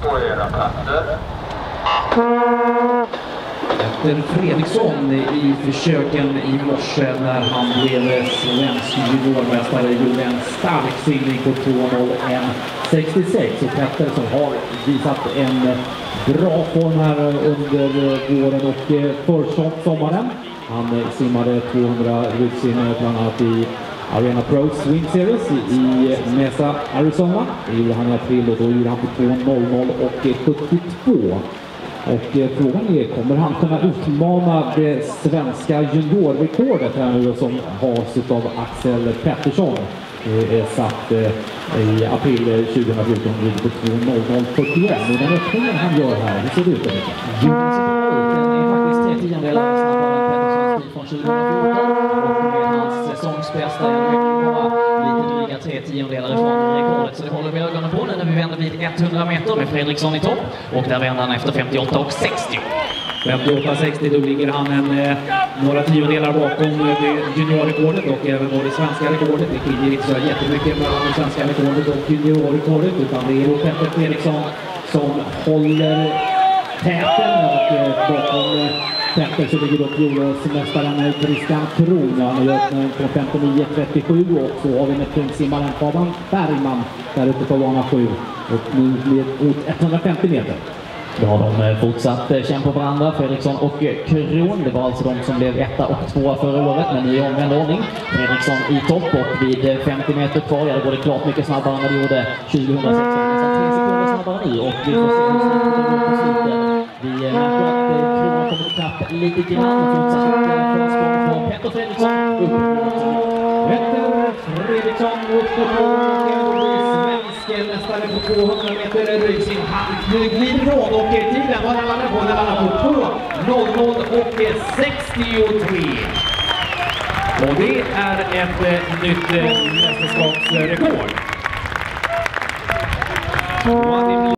på era platser. Efter Fredriksson i försöken i morse när han blev svensk juniormästare gjorde en stark simning på 2:01,66 och Pettersson har visat en bra form här under våren och försommaren. Han simmade 200 ryggsim bland annat i Arena Pro Swim Series i Mesa, Arizona. Det gjorde han i april och då gjorde han på 2:00,72. Och frågan är, kommer han kunna utmana det svenska juniorrekordet här nu som has av Axel Pettersson? Det är satt i april 2014 på 2:00,41. Och den öppningen han gör här, hur ser det ut? Den är faktiskt 3 tiondelar snabbare än Petterssons tid från 2014. Och med hans säsongsbästa lite dryga 3 tiondelar ifrån rekordet. Så det håller vi ögonen på nu när vi vänder vid 100 meter med Fredriksson i topp. Och där vänder han efter 58,60. 58,60, då ligger han några tiondelar bakom det juniorrekordet och även det svenska rekordet. Det skiljer inte så jättemycket mellan det svenska rekordet och juniorrekordet, utan det är Petter Fredriksson som håller täten och bakom Petter så ligger då fjolårsmästaren Christian Kron. Han har gjort på 59,37 och så har vi med pungsimmaren Fabian Bergman där uppe på bana 7 och nu blir mot 150 meter. Då har de fortsatt kämpa på varandra, Fredriksson och Kron. Det var alltså de som blev 1 och 2 förra året, men i omvänd ordning. Fredriksson i topp och vid 50 meter kvar, ja, det går det klart mycket snabbare än vad det gjorde 2016. Det är 3 sekunder snabbare nu och vi får se hur snabbt det går på slutet. Vi märker att Kron kommer ikapp lite grann och fortsatt försprång från Petter Fredriksson. Petter Fredriksson upp på mästare på 200 meter ryggsim. Han glider från och tiden var den landar på. Den landar på 2:00,63. Och det är ett nytt mästerskapsrekord.